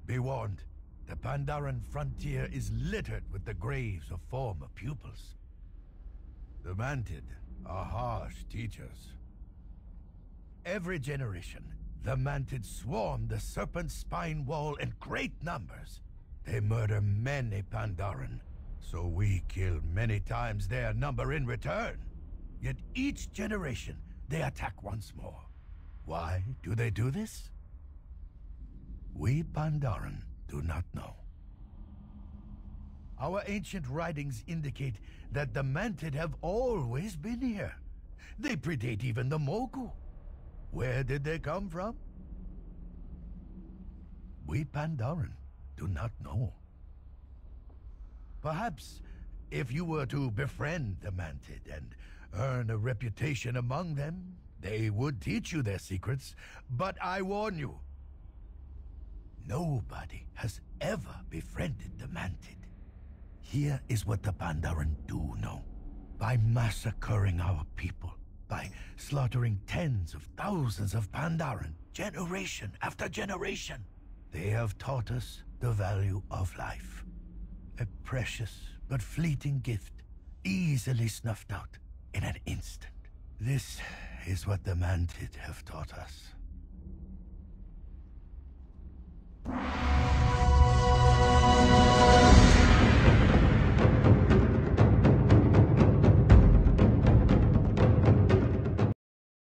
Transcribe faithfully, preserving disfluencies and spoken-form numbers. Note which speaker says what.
Speaker 1: Be warned, the Pandaran frontier is littered with the graves of former pupils. The Mantid are harsh teachers. Every generation, the Mantid swarm the Serpent Spine Wall in great numbers. They murder many Pandaran, so we kill many times their number in return. Yet each generation, they attack once more. Why do they do this? We Pandaran do not know. Our ancient writings indicate that the Mantid have always been here. They predate even the Mogu. Where did they come from? We Pandaran do not know. Perhaps if you were to befriend the Mantid and earn a reputation among them, they would teach you their secrets. But I warn you, nobody has ever befriended the Mantid. Here is what the Pandaran do know. By massacring our people, by slaughtering tens of thousands of Pandaran, generation after generation, they have taught us the value of life. A precious but fleeting gift, easily snuffed out in an instant. This is what the Mantid have taught us.